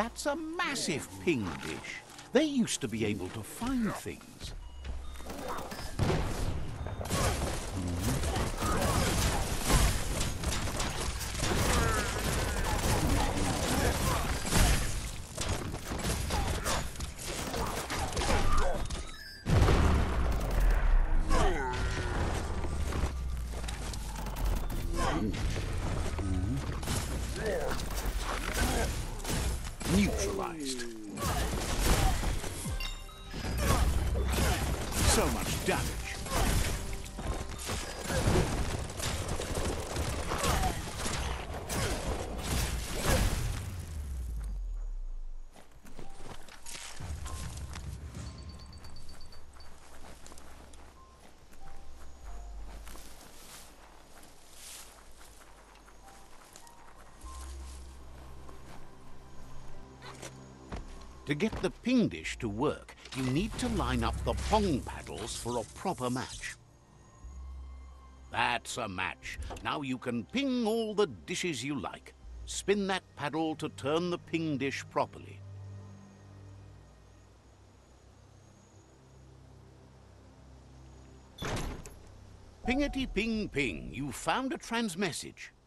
That's a massive ping dish. They used to be able to find things. Neutralized. So much damage. To get the ping dish to work, you need to line up the pong paddles for a proper match. That's a match. Now you can ping all the dishes you like. Spin that paddle to turn the ping dish properly. Pingety ping ping, you found a transmessage.